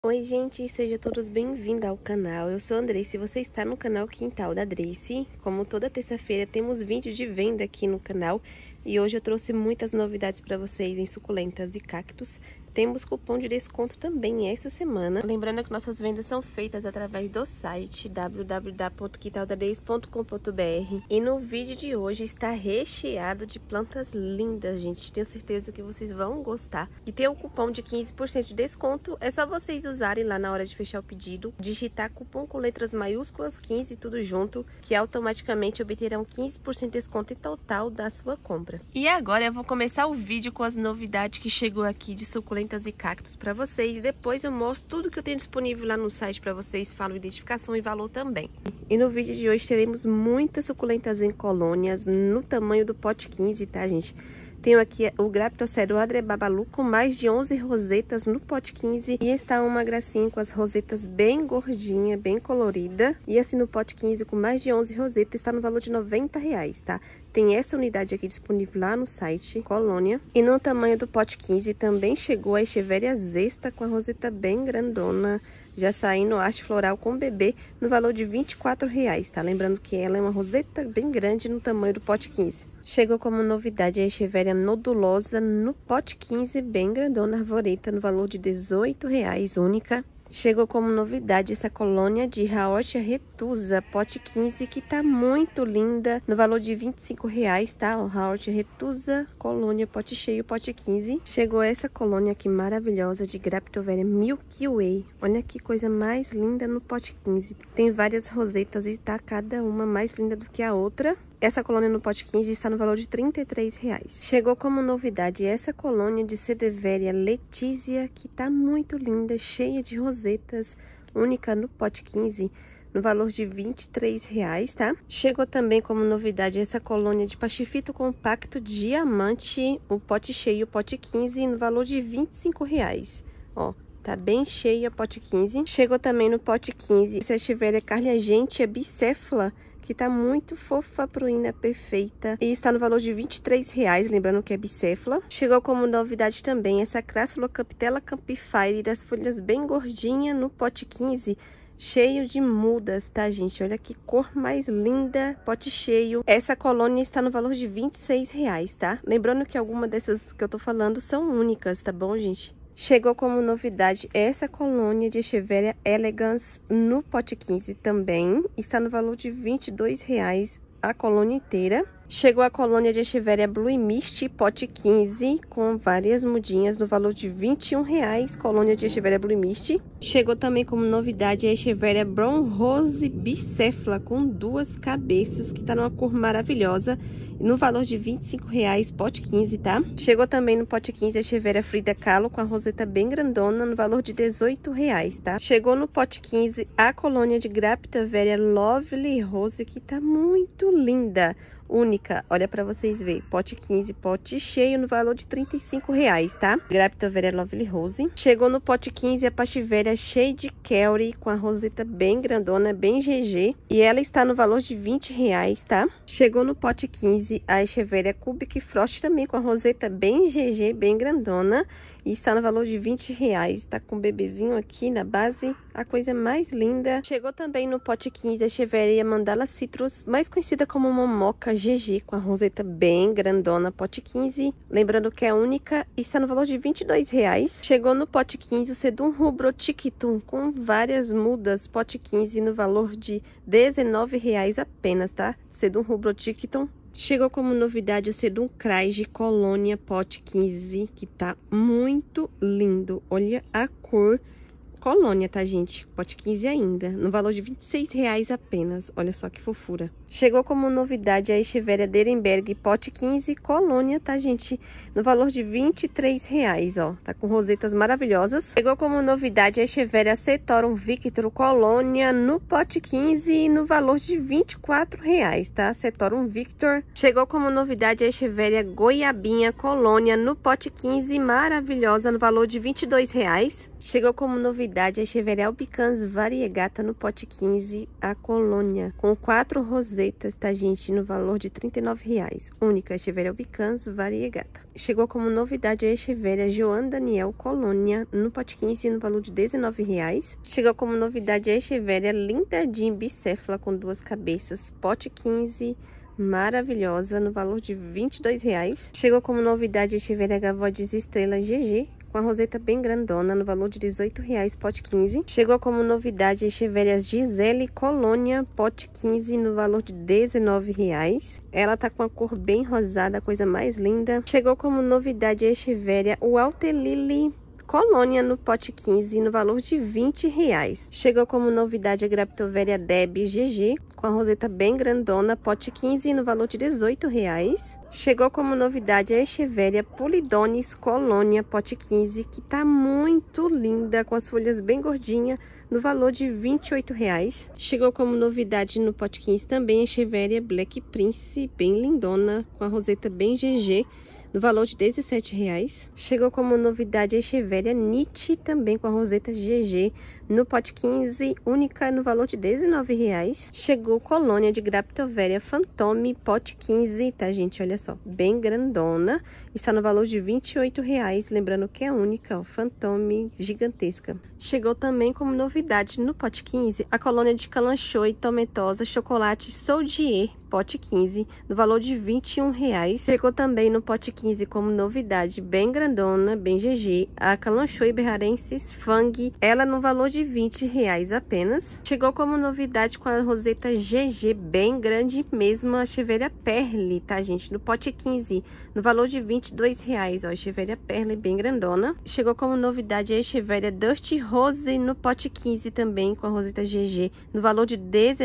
Oi gente, sejam todos bem-vindos ao canal. Eu sou a Andressa e você está no canal Quintal da Andressa. Como toda terça-feira temos vídeo de venda aqui no canal e hoje eu trouxe muitas novidades para vocês em suculentas e cactos. Temos cupom de desconto também essa semana. Lembrando que nossas vendas são feitas através do site www.quintaldadez.com.br. E no vídeo de hoje está recheado de plantas lindas, gente. Tenho certeza que vocês vão gostar. E tem o cupom de 15% de desconto. É só vocês usarem lá na hora de fechar o pedido. Digitar cupom com letras maiúsculas 15, tudo junto, que automaticamente obterão 15% de desconto em total da sua compra. E agora eu vou começar o vídeo com as novidades que chegou aqui de suculentas e cactos para vocês. Depois eu mostro tudo que eu tenho disponível lá no site para vocês, falo identificação e valor também. E no vídeo de hoje teremos muitas suculentas em colônias no tamanho do pote 15, tá, gente? Tenho aqui o Graptocero Adrebabalu com mais de 11 rosetas no pote 15. E está uma gracinha com as rosetas bem gordinha, bem colorida. E assim no pote 15 com mais de 11 rosetas está no valor de R$90, tá? Tem essa unidade aqui disponível lá no site Colônia. E no tamanho do pote 15 também chegou a Echeveria Zesta com a roseta bem grandona. Já saindo haste floral com bebê no valor de R$24, tá? Lembrando que ela é uma roseta bem grande no tamanho do pote 15. Chegou como novidade a Echeveria nodulosa no pote 15, bem grandona, arvoreta, no valor de R$18, única. Chegou como novidade essa colônia de Raortia retusa, pote 15, que tá muito linda, no valor de R$25, tá? O Raortia retusa, colônia, pote cheio, pote 15. Chegou essa colônia aqui maravilhosa de Graptoveria Milky Way. Olha que coisa mais linda no pote 15. Tem várias rosetas e tá cada uma mais linda do que a outra. Essa colônia no pote 15 está no valor de R$33. Chegou como novidade essa colônia de Sedeveria Letícia, que tá muito linda, cheia de rosetas, única no pote 15, no valor de R$23, tá? Chegou também como novidade essa colônia de Pachifito Compacto Diamante, o pote cheio, pote 15, no valor de R$25. Ó, tá bem cheia, pote 15. Chegou também no pote 15 essa Echeveria Carliagente Bicéfala, que tá muito fofa, pruína perfeita. E está no valor de R$23, lembrando que é bicéfala. Chegou como novidade também essa Crassula Camptella Campfire, das folhas bem gordinha, no pote 15, cheio de mudas, tá, gente? Olha que cor mais linda, pote cheio. Essa colônia está no valor de R$26, tá? Lembrando que alguma dessas que eu tô falando são únicas, tá bom, gente? Chegou como novidade essa colônia de Echeveria Elegans no pote 15 também. Está no valor de R$22 a colônia inteira. Chegou a colônia de Echeveria Blue Mist, pote 15, com várias mudinhas no valor de R$21, colônia de Echeveria Blue Mist. Chegou também como novidade a Echeveria Brown Rose Bicéfala, com duas cabeças, que tá numa cor maravilhosa, no valor de R$25, pote 15, tá? Chegou também no pote 15 a Echeveria Frida Kahlo, com a roseta bem grandona, no valor de R$18, tá? Chegou no pote 15 a colônia de Graptoveria Lovely Rose, que tá muito linda, única, olha pra vocês verem, pote 15, pote cheio, no valor de R$35, tá? Graptoveria Lovely Rose. Chegou no pote 15 a Pachiveria Shade Kelly, com a roseta bem grandona, bem GG, e ela está no valor de R$20, tá? Chegou no pote 15 a Echeveria Cubic Frost, também com a roseta bem GG, bem grandona, e está no valor de R$20, tá? Com o bebezinho aqui na base, a coisa mais linda. Chegou também no pote 15 a Echeveria Mandala Citrus, mais conhecida como Momoca GG, com a roseta bem grandona, pote 15. Lembrando que é única e está no valor de R$22. Chegou no pote 15 o Sedum Rubro Tiquitum, com várias mudas, pote 15, no valor de R$19 apenas, tá? Sedum Rubro Tiquitum. Chegou como novidade o Sedum Crais de Colônia, pote 15, que tá muito lindo. Olha a cor. Colônia, tá, gente? Pote 15 ainda, no valor de R$26 apenas. Olha só que fofura. Chegou como novidade a Echeveria Derenberg, pote 15, colônia, tá, gente? No valor de R$23, ó. Tá com rosetas maravilhosas. Chegou como novidade a Echeveria Cetorum Victor, colônia, no pote 15, no valor de R$24, tá? Cetorum Victor. Chegou como novidade a Echeveria Goiabinha, colônia, no pote 15, maravilhosa, no valor de R$22. Chegou como novidade a Echeveria Albicans Variegata no pote 15, a colônia, com 4 rosetas, tá, gente? No valor de R$ 39,00. Única Echeveria Albicans Variegata. Chegou como novidade a Echeveria Joan Daniel Colônia no pote 15, no valor de R$ 19,00. Chegou como novidade a Echeveria Linda Jean Bicéfala com 2 cabeças, pote 15, maravilhosa, no valor de R$ 22,00. Chegou como novidade a Echeveria Gavodes Estrela GG, com a roseta bem grandona, no valor de R$ 18,00, pote 15. Chegou como novidade a Echeveria Gisele Colônia, pote 15, no valor de R$ 19,00. Ela tá com a cor bem rosada, a coisa mais linda. Chegou como novidade a Echeveria Walter Lily Colônia no pote 15, no valor de R$ 20,00. Chegou como novidade a Graptoveria Deb GG, com a roseta bem grandona, pote 15, no valor de R$ 18,00. Chegou como novidade a Echeveria Polidones Colônia, pote 15, que tá muito linda, com as folhas bem gordinhas, no valor de R$ 28,00. Chegou como novidade no pote 15 também a Echeveria Black Prince, bem lindona, com a roseta bem GG, no valor de R$ 17,00. Chegou como novidade a Echeveria Nietzsche, também com a roseta GG, no pote 15, única, no valor de R$ 19,00. Chegou colônia de Graptoveria Fantôme, pote 15, tá, gente? Olha só, bem grandona, está no valor de R$ 28,00, lembrando que é única, ó, Fantôme gigantesca. Chegou também como novidade no pote 15 a colônia de Calanchoe Tometosa Chocolate Soudier, pote 15, no valor de R$ 21,00. Chegou também no pote 15 como novidade, bem grandona, bem GG, a Calanchoe Berrarensis Fang, ela no valor de R$ 20,00 apenas. Chegou como novidade com a roseta GG, bem grande mesmo, a Echeveria Perle, tá, gente? No pote 15, no valor de R$ 22,00, ó, Echeveria Perle, bem grandona. Chegou como novidade a Echeveria Dusty Rose no pote 15 também, com a roseta GG, no valor de R$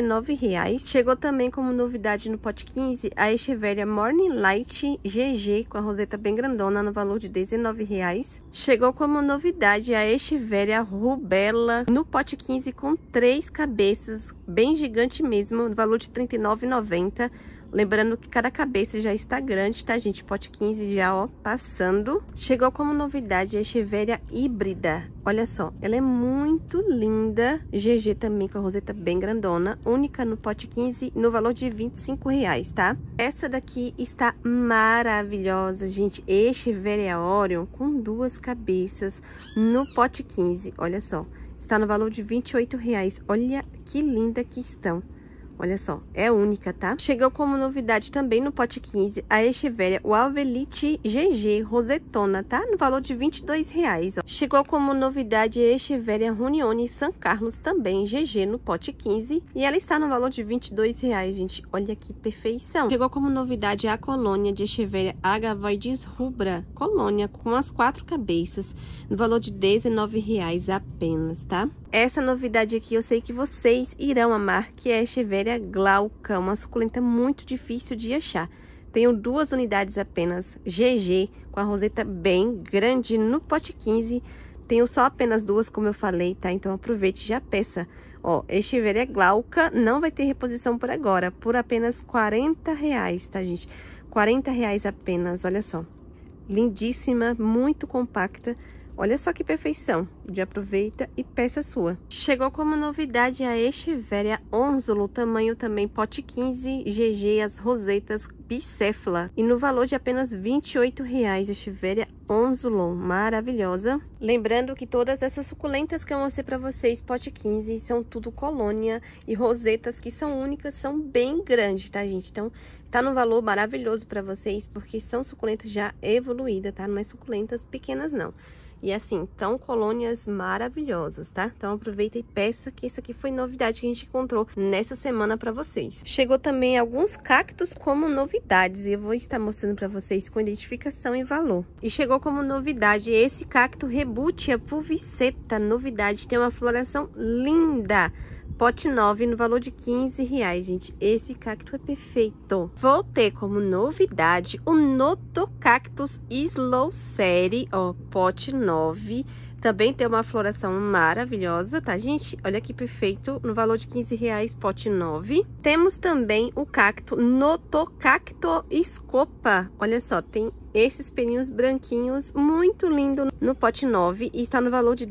19,00. Chegou também como novidade no pote 15 a Echeveria Morning Light GG, com a roseta bem grandona, no valor de R$ 19,00. Chegou como novidade a Echeveria Rubella no pote 15 com 3 cabeças, bem gigante mesmo, no valor de R$ 39,90. Lembrando que cada cabeça já está grande, tá, gente? Pote 15 já, ó, passando. Chegou como novidade a Echeveria híbrida. Olha só, ela é muito linda. GG também com a roseta bem grandona. Única no pote 15, no valor de R$ 25,00, tá? Essa daqui está maravilhosa, gente. Echeveria Orion com 2 cabeças no pote 15. Olha só, está no valor de R$ 28,00. Olha que linda que estão. Olha só, é única, tá? Chegou como novidade também no pote 15 a Echeveria Walvelite GG Rosetona, tá? No valor de R$ 22,00, ó. Chegou como novidade a Echeveria Runione San Carlos também GG no pote 15 e ela está no valor de R$ 22,00, gente. Olha que perfeição. Chegou como novidade a colônia de Echeveria Agavoides Rubra Colônia com as 4 cabeças no valor de R$ 19,00 apenas, tá? Essa novidade aqui eu sei que vocês irão amar, que é a Echeveria Glauca, uma suculenta muito difícil de achar. Tenho 2 unidades apenas, GG, com a roseta bem grande no pote 15. Tenho só apenas 2, como eu falei, tá? Então aproveite e já peça. Ó, Echeveria Glauca não vai ter reposição por agora, por apenas R$ 40,00, tá, gente? R$ 40,00 apenas, olha só. Lindíssima, muito compacta. Olha só que perfeição, já aproveita e peça sua. Chegou como novidade a Echeveria Onzulo, tamanho também pote 15, GG, as rosetas bicéfala. E no valor de apenas R$ 28,00, Echeveria Onzulo, maravilhosa. Lembrando que todas essas suculentas que eu mostrei pra vocês, pote 15, são tudo colônia e rosetas que são únicas, são bem grandes, tá, gente? Então, tá no valor maravilhoso pra vocês, porque são suculentas já evoluídas, tá? Não é suculentas pequenas, não. E assim, tão colônias maravilhosas, tá? Então aproveita e peça, que isso aqui foi novidade que a gente encontrou nessa semana pra vocês. Chegou também alguns cactos como novidades e eu vou estar mostrando pra vocês com identificação e valor. E chegou como novidade esse cacto Rebutia pulviceta, novidade, tem uma floração linda. Pote 9 no valor de R$ 15,00, gente. Esse cacto é perfeito. Vou ter como novidade o Notocactus Slow Série, ó, pote 9. Também tem uma floração maravilhosa, tá, gente? Olha que perfeito, no valor de R$ 15,00, pote 9. Temos também o cacto Notocacto Scopa. Olha só, tem esses pelinhos branquinhos, muito lindo, no pote 9 e está no valor de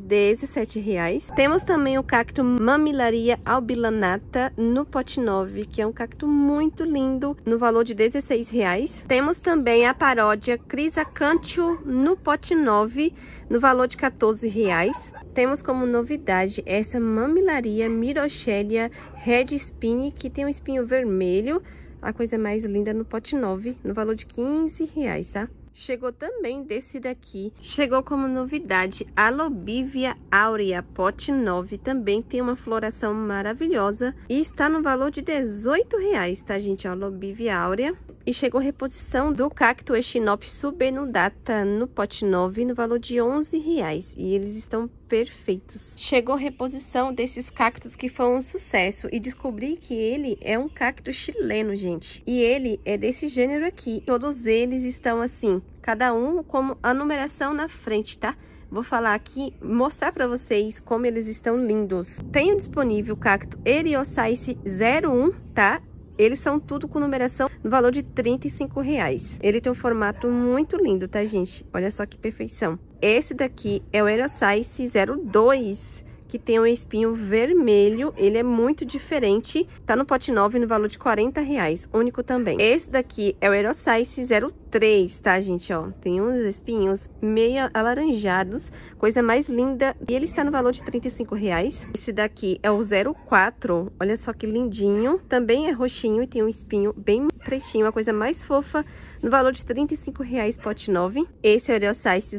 R$17. Temos também o cacto Mamillaria albilanata no pote 9, que é um cacto muito lindo, no valor de R$16. Temos também a paródia Chrysacanthium no pote 9, no valor de R$14. Temos como novidade essa Mamillaria Mirochelia Red Spin, que tem um espinho vermelho, a coisa mais linda, no pote 9, no valor de R$15, tá? Chegou também desse daqui, chegou como novidade a Lobívia Aurea, pote 9, também tem uma floração maravilhosa e está no valor de R$18, tá, gente? Ó, Lobívia Aurea. E chegou reposição do cacto Echinopsis subinundata no pote 9, no valor de R$11. E eles estão perfeitos. Chegou reposição desses cactos que foi um sucesso. E descobri que ele é um cacto chileno, gente. E ele é desse gênero aqui. Todos eles estão assim, cada um com a numeração na frente, tá? Vou falar aqui, mostrar para vocês como eles estão lindos. Tenho disponível o cacto Eriopsyce 01, tá? Eles são tudo com numeração no valor de R$35. Ele tem um formato muito lindo, tá, gente? Olha só que perfeição. Esse daqui é o Eriopsyce 02, que tem um espinho vermelho. Ele é muito diferente. Tá no pote 9 no valor de R$40. Único também. Esse daqui é o Eriopsyce 03, tá, gente? Ó, tem uns espinhos meio alaranjados. Coisa mais linda. E ele está no valor de R$35. Esse daqui é o 04. Olha só que lindinho. Também é roxinho e tem um espinho bem pretinho. A coisa mais fofa. No valor de R$35, pote 9. Esse é o Eriopsyce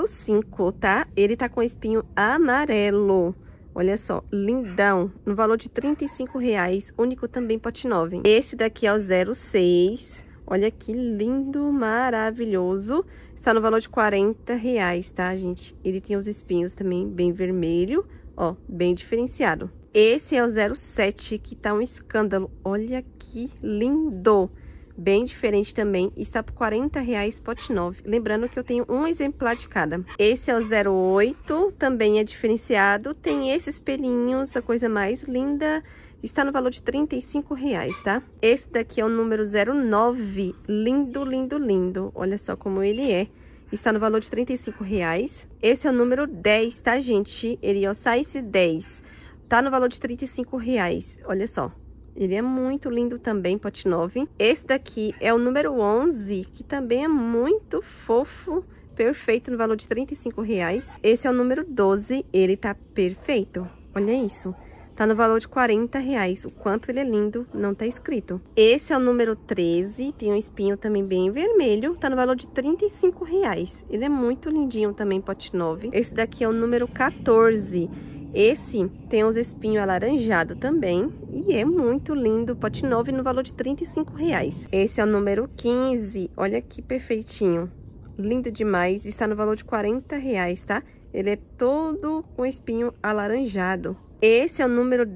05, tá? Ele tá com espinho amarelo. Olha só, lindão. No valor de R$35, único também, pote 9. Esse daqui é o 06. Olha que lindo, maravilhoso. Está no valor de R$40, tá, gente? Ele tem os espinhos também bem vermelho, ó, bem diferenciado. Esse é o 07, que tá um escândalo. Olha que lindo. Bem diferente também, está por R$40, pote 9. Lembrando que eu tenho um exemplar de cada. Esse é o 08, também é diferenciado. Tem esses pelinhos, a coisa mais linda. Está no valor de R$35, tá? Esse daqui é o número 09. Lindo, lindo, lindo. Olha só como ele é. Está no valor de R$35. Esse é o número 10, tá, gente? Eriopsyce 10. Tá no valor de R$35. Olha só. Ele é muito lindo também, pote 9. Esse daqui é o número 11, que também é muito fofo, perfeito, no valor de R$35. Esse é o número 12, ele tá perfeito. Olha isso. Tá no valor de R$40. O quanto ele é lindo, não tá escrito. Esse é o número 13, tem um espinho também bem vermelho, tá no valor de R$35. Ele é muito lindinho também, pote 9. Esse daqui é o número 14. Esse tem os espinhos alaranjados também e é muito lindo, pote 9 no valor de R$35. Esse é o número 15, olha que perfeitinho, lindo demais, está no valor de R$40, tá? Ele é todo com espinho alaranjado. Esse é o número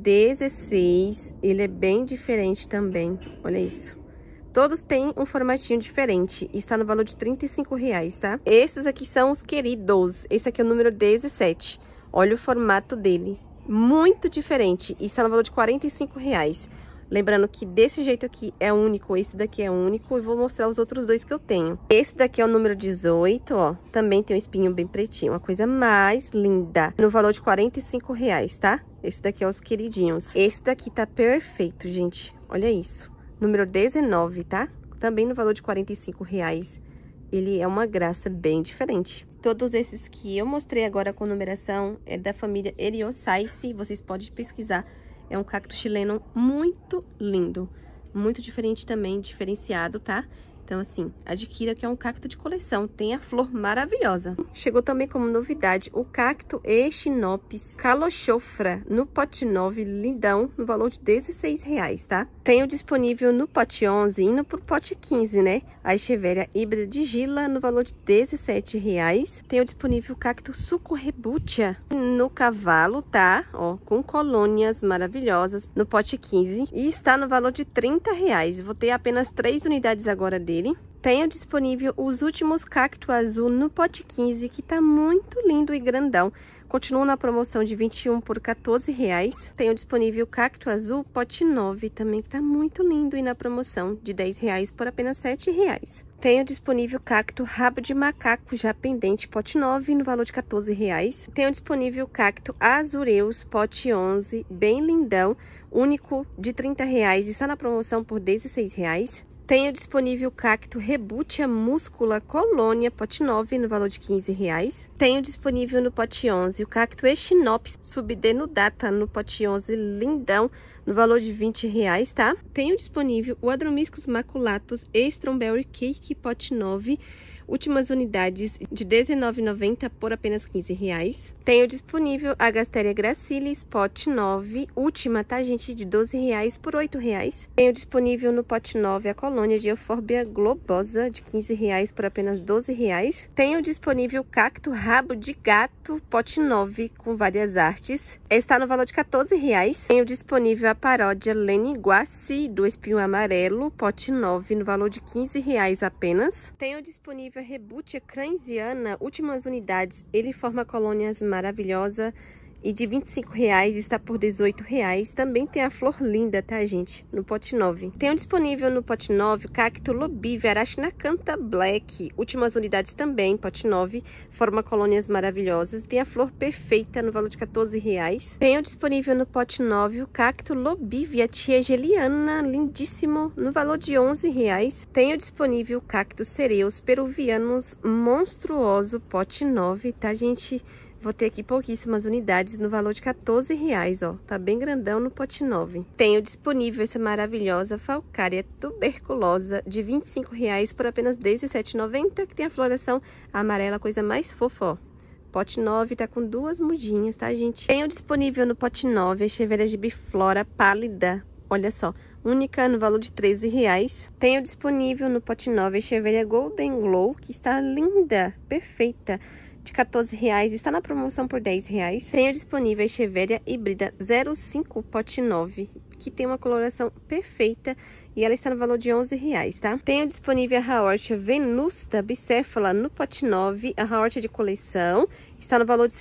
16, ele é bem diferente também, olha isso. Todos têm um formatinho diferente, está no valor de R$35, tá? Esses aqui são os queridos, esse aqui é o número 17. Olha o formato dele, muito diferente, e está no valor de R$45. Lembrando que desse jeito aqui é único, esse daqui é único, e vou mostrar os outros dois que eu tenho. Esse daqui é o número 18, ó, também tem um espinho bem pretinho, uma coisa mais linda, no valor de R$45, tá? Esse daqui é os queridinhos. Esse daqui tá perfeito, gente, olha isso. Número 19, tá? Também no valor de R$45. Ele é uma graça bem diferente. Todos esses que eu mostrei agora com numeração é da família Eriopsyce, vocês podem pesquisar. É um cacto chileno muito lindo, muito diferente também, diferenciado, tá? Então, assim, adquira, que é um cacto de coleção, tem a flor maravilhosa. Chegou também como novidade o cacto Echinopsis calochofra no pote 9, lindão, no valor de R$16, tá? Tenho disponível no pote 11, indo pro pote 15, né? A Echeveria híbrida de Gila no valor de R$17. Tenho disponível o cacto Sucurrebutia no cavalo, tá? Ó, com colônias maravilhosas no pote 15 e está no valor de R$30. Vou ter apenas 3 unidades agora dele. Tenho disponível os últimos cacto azul no pote 15, que tá muito lindo e grandão, continua na promoção de 21 por R$14. Tenho disponível cacto azul, pote 9, também que tá muito lindo e na promoção de R$10 por apenas R$7. Tenho disponível cacto rabo de macaco já pendente, pote 9, no valor de R$14. Tenho disponível cacto azureus, pote 11, bem lindão, único de R$30, está na promoção por R$16. Tenho disponível cacto Rebutia muscula colônia, pote 9, no valor de R$15. Tenho disponível no pote 11 o cacto Echinopsis subdenudata, no pote 11, lindão, no valor de R$20, tá? Tenho disponível o Adromiscus maculatus Strawberry Cake, pote 9, últimas unidades de R$19,90 por apenas R$15. Tenho disponível a Gasteria gracilis, pote 9, última, tá, gente? De R$12 por R$8. Tenho disponível no pote 9 a colônia de Euphorbia globosa, de R$15 por apenas R$12. Tenho disponível cacto rabo de gato, pote 9, com várias artes. Está no valor de R$14. Tenho disponível a paródia Lene Guaci, do espinho amarelo, pote 9, no valor de R$15 apenas. Tenho disponível a Rebutia cranziana, últimas unidades, ele forma colônias maravilhosa e de R$25 está por R$18. Também tem a flor linda, tá, gente? No pote 9. Tenho disponível no pote 9 o cacto Lobívia Arachnacantha Black. Últimas unidades também, pote 9. Forma colônias maravilhosas. Tem a flor perfeita no valor de R$14. Tenho disponível no pote 9 o cacto Lobívia Tiegeliana, lindíssimo, no valor de R$11. Tenho disponível o cacto Cereus peruvianos monstruoso, pote 9, tá, gente? Vou ter aqui pouquíssimas unidades no valor de R$14, ó. Tá bem grandão no pote 9. Tenho disponível essa maravilhosa falcária tuberculosa de R$25 por apenas R$17,90, que tem a floração amarela, coisa mais fofa, ó. Pote 9 tá com duas mudinhas, tá, gente? Tenho disponível no pote 9 a Echeveria gibiflora pálida. Olha só, única no valor de R$13. Tenho disponível no pote 9 a Echeveria Golden Glow, que está linda, perfeita, de R$14, está na promoção por R$10. Tenho disponível a Echeveria híbrida 05 pote 9, que tem uma coloração perfeita e ela está no valor de R$11, tá? Tenho disponível a Haortia venusta bicéfala no pote 9, a Haortia de coleção, está no valor de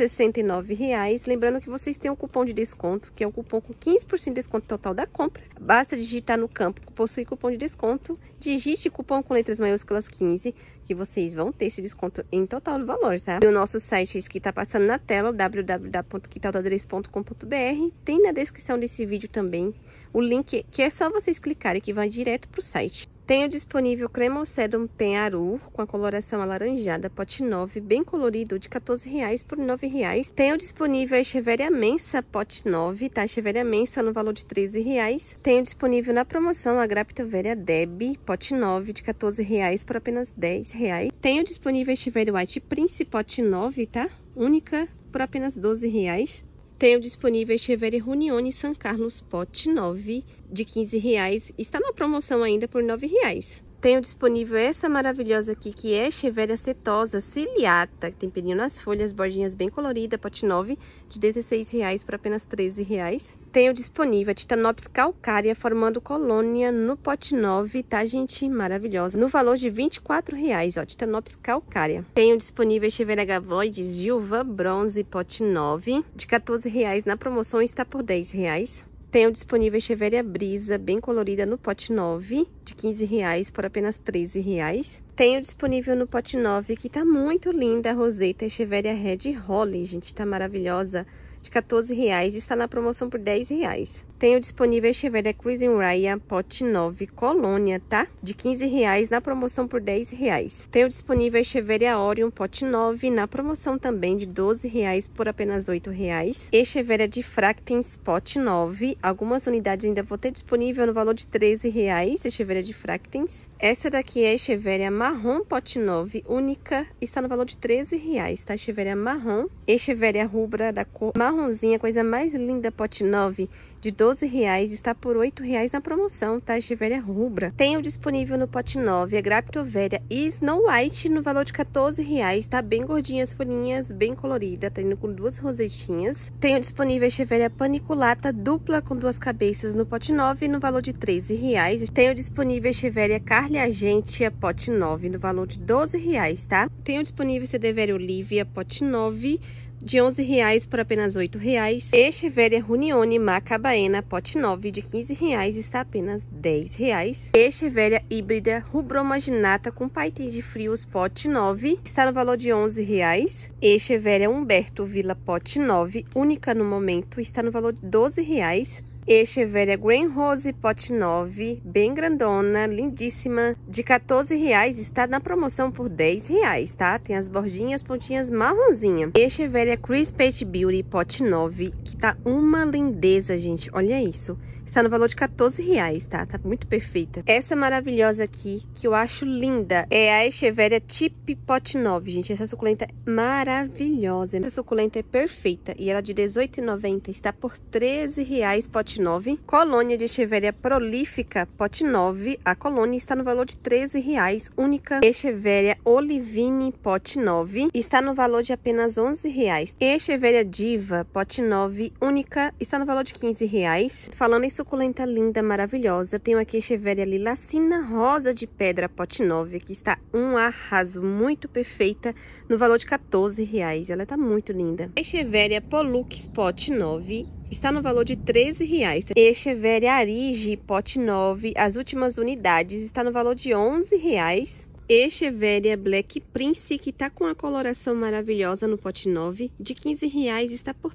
R$69. Lembrando que vocês têm um cupom de desconto, que é um cupom com 15% de desconto total da compra. Basta digitar no campo que possui cupom de desconto, digite cupom com letras maiúsculas 15, que vocês vão ter esse desconto em total do valor, tá? E o nosso site que tá passando na tela, www.quintaldadres.com.br, tem na descrição desse vídeo também o link, que é só vocês clicarem que vai direto pro site. Tenho disponível Cremosedum Penharu, com a coloração alaranjada, pote 9, bem colorido, de R$14 por R$9. Tenho disponível a Echeveria mensa, pote 9, tá? Echeveria mensa no valor de R$13. Tenho disponível na promoção a Graptoveria Deb, pote 9, de R$14 por apenas R$10. Tenho disponível a Echeveria White Prince, pote 9, tá? Única, por apenas R$12. Tenho disponível a Echeveria Runione San Carlos pote 9, de R$15. Está na promoção ainda por R$9. Tenho disponível essa maravilhosa aqui, que é Echeveria setosa ciliata, que tem pelinho nas folhas, bordinhas bem colorida, pote 9, de R$16 por apenas R$13. Tenho disponível a Titanopsis calcária formando colônia no pote 9, tá, gente? Maravilhosa. No valor de R$24, ó, Titanopsis calcária. Tenho disponível a Echeveria gavoides Gilva bronze, pote 9, de R$14 na promoção, está por R$10. Tenho disponível a Echeveria brisa, bem colorida no pote 9, de R$15 por apenas R$13. Tenho disponível no pote 9, que tá muito linda, a roseta Echeveria Red Holly, gente, tá maravilhosa, de R$14, está na promoção por R$10. Tenho disponível a Echeveria Cruising Raya, pote 9, colônia, tá? De R$15, na promoção por R$10. Tenho disponível a Echeveria Orion, pote 9, na promoção também de R$12 por apenas R$8. Echeveria Diffractens, pote 9, algumas unidades ainda vou ter disponível no valor de R$13, Echeveria Diffractens. Essa daqui é a Echeveria marrom, pote 9, única, está no valor de R$13, tá? Echeveria marrom. Echeveria rubra da cor marronzinha, coisa mais linda, pote 9, de R$12, está por R$8 na promoção, tá? Echeveria rubra. Tenho disponível no pote 9 a Graptoveria Snow White no valor de R$14, tá? Bem gordinha as folhinhas, bem colorida, tá indo com duas rosetinhas. Tenho disponível a Echeveria paniculata dupla com duas cabeças no pote 9 no valor de R$13. Tenho disponível a Echeveria Carlia Gentia, pote 9, no valor de R$12, tá? Tenho disponível a Sedeveria Olivia, pote 9, de R$11 por apenas R$8. Echeveria Runione Macabaena, pote 9, de R$15, está apenas R$10. Echeveria híbrida Rubromaginata com paetês de frios, pote 9, está no valor de R$11. Echeveria Humberto Vila, pote 9, única no momento, está no valor de R$12. Echeveria Green Rose, pote 9, bem grandona, lindíssima, de R$14, está na promoção por R$10, tá? Tem as bordinhas, pontinhas marronzinha. Echeveria Chris Page Beauty, pote 9, que tá uma lindeza, gente, olha isso. Está no valor de R$14, tá? Tá muito perfeita. Essa maravilhosa aqui, que eu acho linda, é a Echeveria Tip Pote 9, gente. Essa suculenta é maravilhosa. Essa suculenta é perfeita. E ela de R$18,90 está por R$13, pote 9. Colônia de Echeveria Prolífica, pote 9. A colônia está no valor de R$13, única. Echeveria Olivine, pote 9, está no valor de apenas R$11. Echeveria Diva, pote 9, única, está no valor de R$15. Falando em suculenta linda, maravilhosa, tenho aqui Echeveria Lilacina Rosa de Pedra, pote 9, que está um arraso, muito perfeita, no valor de R$14. Ela tá muito linda. Echeveria Pollux, pote 9, está no valor de R$13. Echeveria Arige, pote 9, as últimas unidades, está no valor de R$11. Echeveria Black Prince, que tá com a coloração maravilhosa no pote 9, de R$15, está por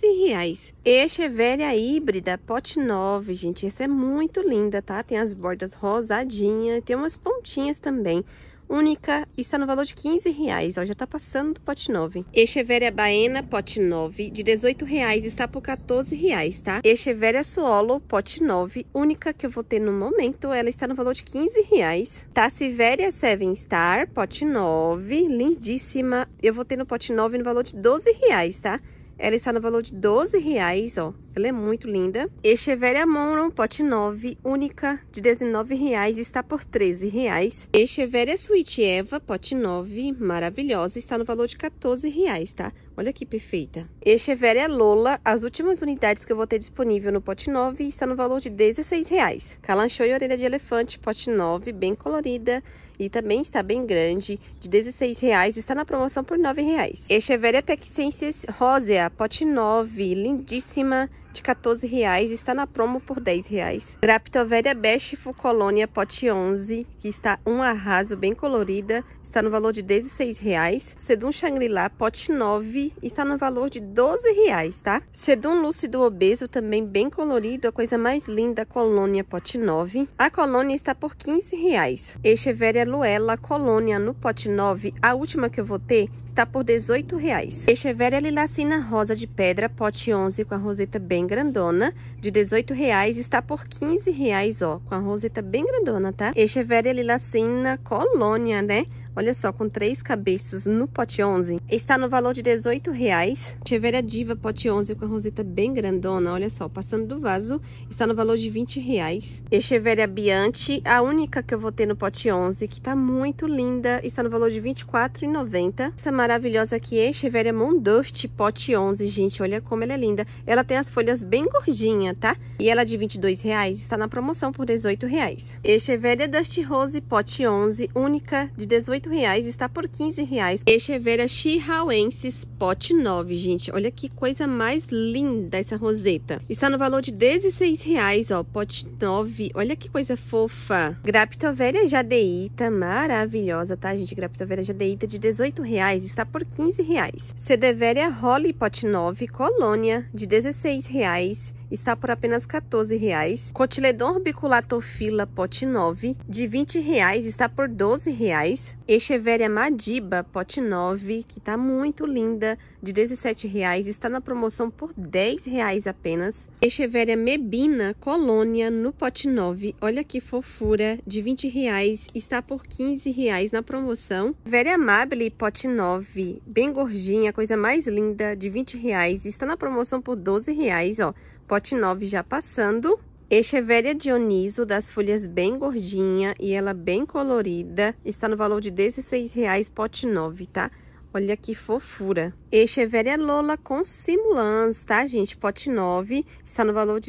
R$13. Echeveria híbrida, pote 9, gente, essa é muito linda, tá? Tem as bordas rosadinhas, tem umas pontinhas também. Única, está no valor de R$15, ó, já tá passando do pote 9. Echeveria Baena, pote 9, de R$18, está por R$14, tá? Echeveria Suolo, pote 9, única que eu vou ter no momento, ela está no valor de R$15. Tassiveria Seven Star, pote 9, lindíssima, eu vou ter no pote 9 no valor de R$12, tá? Ela está no valor de R$12, ó. Ela é muito linda. Echeveria Monron, pote 9, única, de R$19, está por R$13. Echeveria Sweet Eva, pote 9, maravilhosa, está no valor de R$14, tá? Olha que perfeita. Echeveria Lola, as últimas unidades que eu vou ter disponível no pote 9, está no valor de R$16. Calanchô e orelha de elefante, pote 9, bem colorida. E também está bem grande, de R$16, está na promoção por R$9. Echeveria Texensis Rosea, pote 9, lindíssima, de R$14, está na promo por R$10. Graptoveria Bechifo Colônia, pote 11, que está um arraso, bem colorida, está no valor de R$16. Sedum Shangri-La, pote 9, está no valor de R$12, tá? Sedum Lúcido Obeso, também bem colorido, a coisa mais linda, Colônia, pote 9. A colônia está por R$15. Echeveria Luella Colônia, no pote 9, a última que eu vou ter, está por R$18. Echeveria Lilacina Rosa de Pedra, pote 11, com a roseta bem grandona, de R$18, está por R$15, ó, com a roseta bem grandona, tá? Echeveria Lilacina Colônia, né? Olha só, com 3 cabeças no pote 11, está no valor de R$18. Echeveria Diva, pote 11, com a roseta bem grandona, olha só, passando do vaso, está no valor de R$20. Echeveria Bianchi, a única que eu vou ter no pote 11, que tá muito linda, está no valor de R$24,90. Essa maravilhosa aqui é Echeveria Mondust, pote 11, gente, olha como ela é linda. Ela tem as folhas bem gordinhas, tá? E ela de R$22, está na promoção por R$18. Echeveria Dusty Rose, pote 11, única, de R$18, está por R$15. Echeveria Chihauensis, pote 9, gente. Olha que coisa mais linda essa roseta. Está no valor de R$16, ó, pote 9. Olha que coisa fofa. Graptoveria Jadeíta, maravilhosa, tá, gente? Graptoveria Jadeíta de R$18, está por R$15. Sedeveria Holly, pote 9, colônia, de R$16, está por apenas R$14. Cotiledon Rubiculator Fila, pote 9, de R$20, está por R$12. Echeveria Madiba, pote 9, que tá muito linda, de R$17, está na promoção por R$10 apenas. Echeveria Mebina Colônia, no pote 9, olha que fofura, de R$20, está por R$15 na promoção. Echeveria Amable, pote 9, bem gordinha, coisa mais linda, de R$20, está na promoção por R$12, ó. Pote 9 já passando. Echeveria Dioniso, das folhas bem gordinha e ela bem colorida, está no valor de R$16, pote 9, tá? Olha que fofura. Echeveria Lola com simulans, tá, gente? Pote 9, está no valor de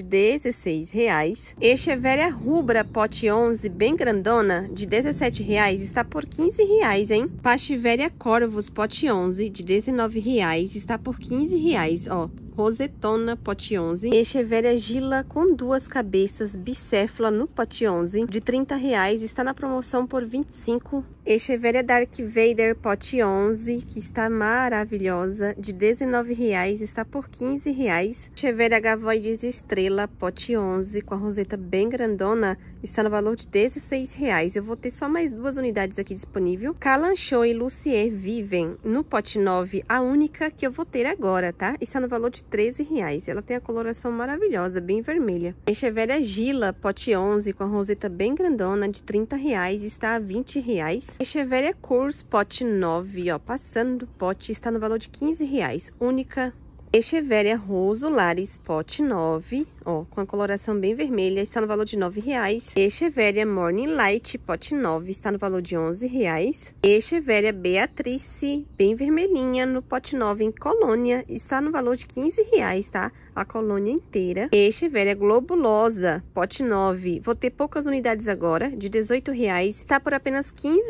R$16. Echeveria Rubra, pote 11, bem grandona, de R$17, está por R$15, hein? Pastiveria Corvus, pote 11, de R$19, está por R$15, ó. Rosetona, pote 11. Echeveria Gila com duas cabeças, bicéfala no pote 11, de R$30, está na promoção por R$25. Echeveria Dark Vader, pote 11, que está maravilhosa, de R$19, está por R$15. Echeveria Gavoides Estrela, pote 11, com a roseta bem grandona, está no valor de R$16. Eu vou ter só mais 2 unidades aqui disponível. Calanchô e Lucier Vivem, no pote 9, a única que eu vou ter agora, tá? Está no valor de R$13. Ela tem a coloração maravilhosa, bem vermelha. Echeveria Gila, pote 11, com a roseta bem grandona, de R$30, está a R$20. Echeveria Curs, pote 9, ó, passando do pote, está no valor de R$15. Única. Echeveria Rosulares, pote 9, ó, com a coloração bem vermelha, está no valor de R$9. Echeveria Morning Light, pote 9, está no valor de R$11. Echeveria Beatrice, bem vermelhinha, no pote 9 em colônia, está no valor de R$15, tá? A colônia inteira. Echeveria Globulosa, pote 9, vou ter poucas unidades agora, de R$18, está por apenas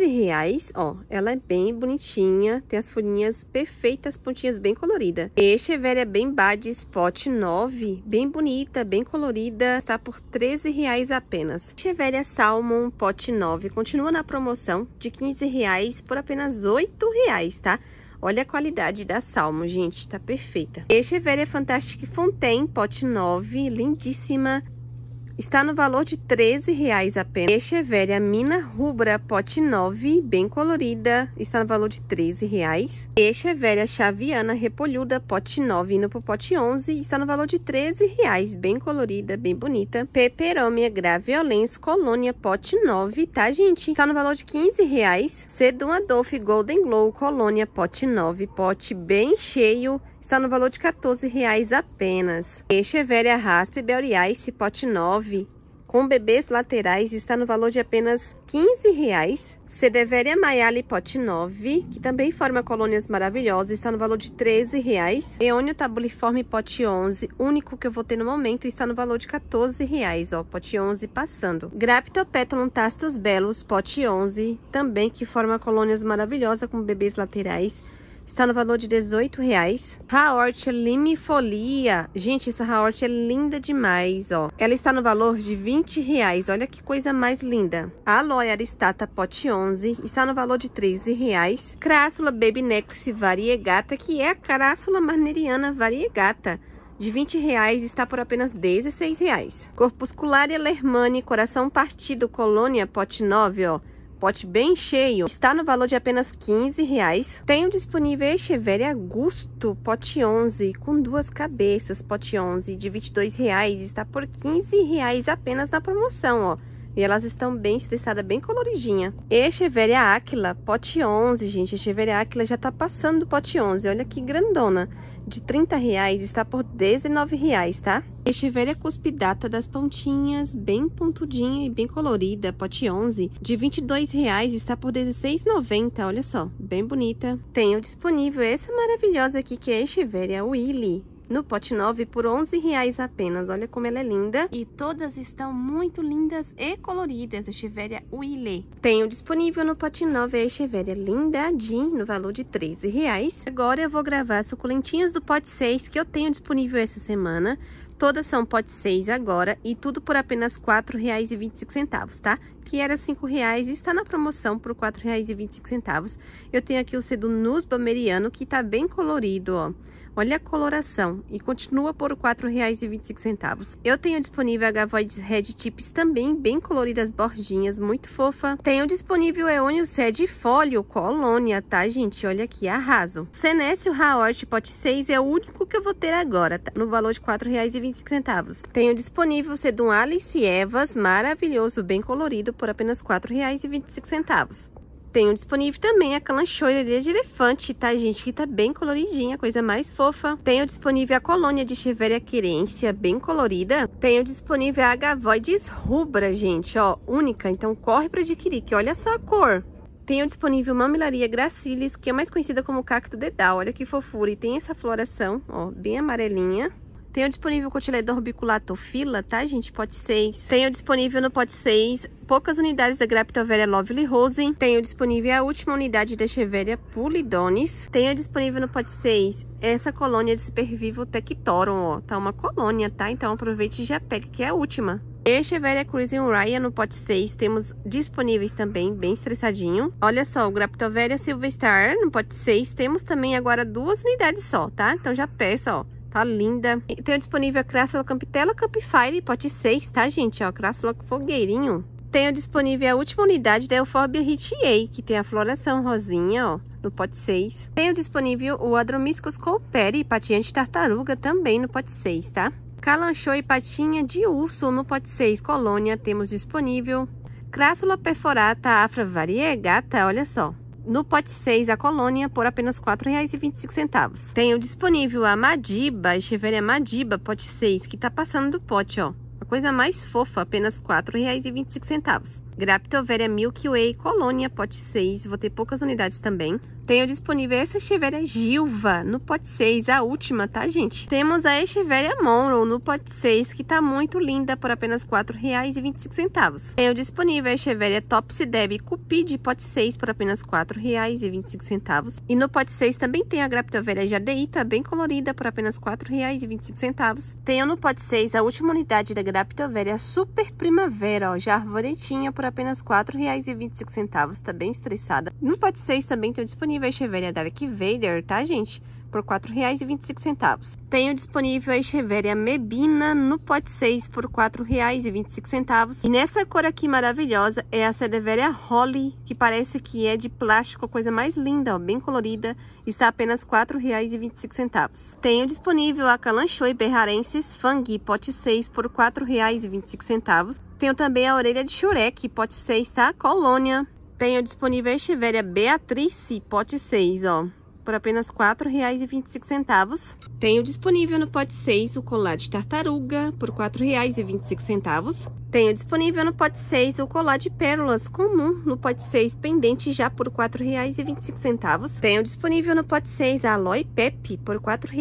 R$15, ó. Ela é bem bonitinha, tem as folhinhas perfeitas, pontinhas bem coloridas. Echeveria Bembades, pote 9, bem bonita, bem colorida, está por R$13 apenas. Echeveria Salmon, pote 9, continua na promoção de R$15 por apenas R$8, tá? Olha a qualidade da Salmon, gente, tá perfeita. Echeveria Fantastic Fontaine, pote 9, lindíssima. Está no valor de R$13 apenas. Echeveria Mina Rubra, pote 9, bem colorida, está no valor de R$13. Echeveria Chaviana Repolhuda, pote 9, indo pro pote 11, está no valor de R$13, bem colorida, bem bonita. Peperomia Graviolens Colônia, pote 9, tá, gente? Está no valor de R$15. Sedum Adolphe Golden Glow Colônia, pote 9, pote bem cheio, está no valor de R$14 apenas. Echeveria Raspberry Ice, pote 9, com bebês laterais, está no valor de apenas R$15. Sedeveria Mayali, pote 9, que também forma colônias maravilhosas, está no valor de R$13. Eônio Tabuliforme, pote 11, único que eu vou ter no momento, está no valor de R$14, ó, pote 11 passando. Graptopetalum Tastos Belos, pote 11, também que forma colônias maravilhosas com bebês laterais, está no valor de R$18. Haort Limifolia. Gente, essa Haort é linda demais, ó. Ela está no valor de R$20. Olha que coisa mais linda. Aloe Aristata, pote 11, está no valor de R$13. Crassula Baby Necklace Variegata, que é a Crassula Marneriana Variegata, de R$20, está por apenas R$16. Corpuscularia Lermani Coração Partido Colônia, pote 9, ó. Pote bem cheio, está no valor de apenas R$15. Tenho disponível Echeveria Gusto, pote 11, com duas cabeças, pote 11, de R$22, está por R$15 apenas na promoção, ó. E elas estão bem estressadas, bem coloridinha. Echeveria Aquila, pote 11, gente. Echeveria Aquila já tá passando do pote 11, olha que grandona. De R$30, está por R$19, tá? Echeveria Cuspidata das pontinhas, bem pontudinha e bem colorida, pote 11, de R$22, está por R$16,90, olha só, bem bonita. Tenho disponível essa maravilhosa aqui, que é a Echeveria Willy, no pote 9 por R$11 apenas. Olha como ela é linda. E todas estão muito lindas e coloridas. Echeveria Willy. Tenho disponível no pote 9 a Echeveria Linda Jean, no valor de R$13. Agora eu vou gravar as suculentinhas do pote 6 que eu tenho disponível essa semana. Todas são pote 6 agora e tudo por apenas R$4,25, tá? Que era R$5 e está na promoção por R$4,25. Eu tenho aqui o Sedum Nusba Meriano, que tá bem colorido, ó. Olha a coloração e continua por R$4,25. Eu tenho disponível a Gavoides Red Tips também, bem coloridas, bordinhas, muito fofa. Tenho disponível Eônio Sede Fólio Colônia, tá, gente? Olha aqui, arraso. Senécio Haort pote 6 é o único que eu vou ter agora, tá? No valor de R$4,25. Tenho disponível Sedum Alice Evas, maravilhoso, bem colorido, por apenas R$4,25. Tenho disponível também a Calanchô e Orelha de Elefante, tá, gente? Que tá bem coloridinha, coisa mais fofa. Tenho disponível a colônia de Echeveria Querência, bem colorida. Tenho disponível a Gavoides Rubra, gente, ó, única. Então corre pra adquirir, que olha só a cor. Tenho disponível Mamilaria gracilis, que é mais conhecida como cacto dedal. Olha que fofura, e tem essa floração, ó, bem amarelinha. Tenho disponível cotiledon rubiculato fila, tá, gente? Pote 6. Tenho disponível no pote 6 poucas unidades da Graptoveria Lovely Rose. Tenho disponível a última unidade da Echeveria Pulidones. Tenho disponível no pote 6 essa colônia de Supervivo Tectorum, ó. Tá uma colônia, tá? Então aproveite e já pega, que é a última. Echeveria Cruising Raya no pote 6 temos disponíveis também, bem estressadinho. Olha só, o Graptoveria Silver Star no pote 6 temos também agora 2 unidades só, tá? Então já peça, ó. Tá linda. E tenho disponível a Crassula Campitella Campfire, pote 6, tá, gente? Ó, Crassula Fogueirinho. Tenho disponível a última unidade da Euphorbia Ritiei, que tem a floração rosinha, ó, no pote 6. Tenho disponível o Adromiscus Cooperi, patinha de tartaruga, também no pote 6, tá? Calanchô e patinha de urso no pote 6, colônia, temos disponível. Crassula Perforata Afra Variegata, olha só. No pote 6, a colônia, por apenas R$ 4,25. Tenho disponível a Madiba, Echeveria Madiba, pote 6, que tá passando do pote, ó. A coisa mais fofa, apenas R$ 4,25. Graptoveria Milky Way, colônia, pote 6, vou ter poucas unidades também. Tenho disponível essa Echeveria Gilva no pote 6, a última, tá, gente? Temos a Echeveria Monroe no pote 6, que tá muito linda, por apenas R$ 4,25. Tenho disponível a Echeveria Topsy-Deb Cupid, pote 6, por apenas R$ 4,25. E no pote 6 também tenho a Graptoveria Jadeita, bem colorida, por apenas R$ 4,25. Tenho no pote 6 a última unidade da Graptoveria Super Primavera, ó, já arvoretinha, por apenas R$ 4,25, tá bem estressada. No pote 6 também tenho disponível a Echeveria Dark Vader, tá, gente? Por R$ 4,25. Tenho disponível a Echeveria Mebina no pote 6 por R$ 4,25. E nessa cor aqui maravilhosa é a Cedeveria Holly, que parece que é de plástico, a coisa mais linda, ó, bem colorida. Está apenas R$ 4,25. Tenho disponível a Calanchô e Berrarensis Fang, pote 6 por R$ 4,25. Tenho também a orelha de Shurek, pote 6, tá? Colônia. Tenho disponível a Echeveria Beatrice, pote 6, ó, por apenas R$ 4,25. Tenho disponível no pote 6 o colar de tartaruga, por R$ 4,25. Tenho disponível no pote 6 o colar de pérolas comum, no pote 6 pendente já por R$ 4,25. Tenho disponível no pote 6 a Aloe Pepe por R$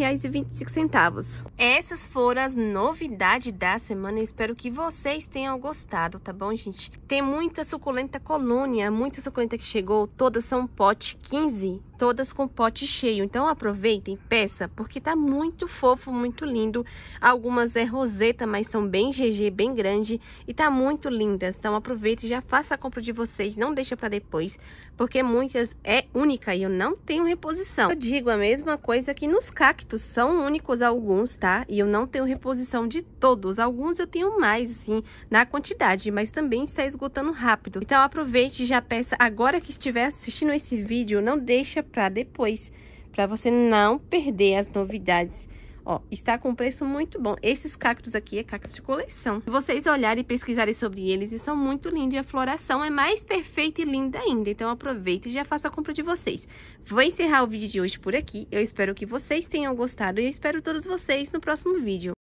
4,25. Essas foram as novidades da semana, eu espero que vocês tenham gostado, tá bom, gente? Tem muita suculenta colônia, muita suculenta que chegou, todas são pote 15, todas com pote cheio, então aproveitem, peça, porque tá muito fofo, muito lindo. Algumas é roseta, mas são bem GG, bem grande. E tá muito lindas, então aproveite e já faça a compra de vocês, não deixa pra depois, porque muitas é única e eu não tenho reposição. Eu digo a mesma coisa que nos cactos, são únicos alguns, tá? E eu não tenho reposição de todos, alguns eu tenho mais, assim, na quantidade, mas também está esgotando rápido. Então aproveite e já peça, agora que estiver assistindo esse vídeo, não deixa pra depois, pra você não perder as novidades. Ó, está com preço muito bom. Esses cactos aqui é cactos de coleção. Se vocês olharem e pesquisarem sobre eles, eles são muito lindos e a floração é mais perfeita e linda ainda. Então aproveita e já faça a compra de vocês. Vou encerrar o vídeo de hoje por aqui. Eu espero que vocês tenham gostado e eu espero todos vocês no próximo vídeo.